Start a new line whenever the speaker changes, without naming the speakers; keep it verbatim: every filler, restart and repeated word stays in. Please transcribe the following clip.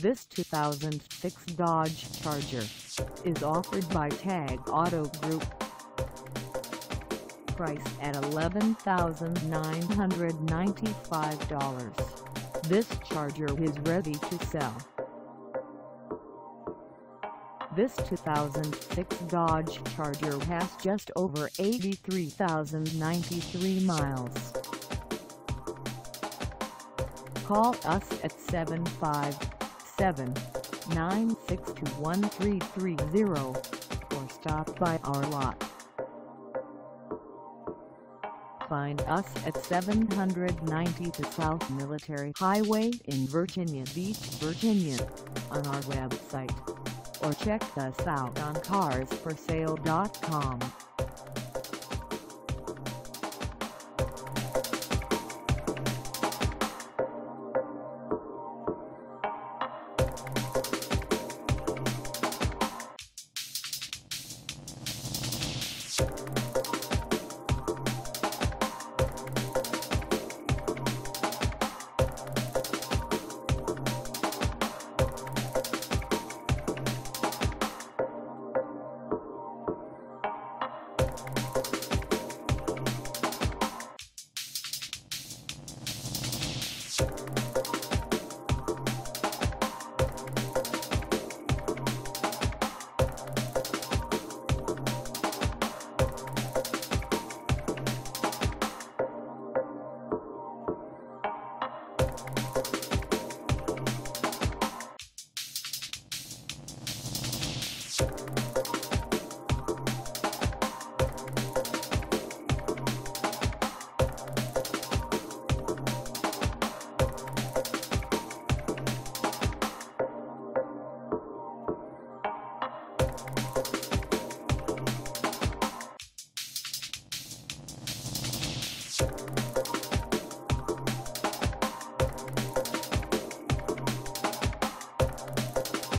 This two thousand six Dodge Charger is offered by Tag Auto Group. Priced at eleven thousand nine hundred ninety-five dollars, this Charger is ready to sell. This two thousand six Dodge Charger has just over eighty-three thousand ninety-three miles. Call us at seven five seven, nine six two, one three three zero or stop by our lot. Find us at seven ninety South Military Highway in Virginia Beach, Virginia, on our website, or check us out on cars for sale dot com.
You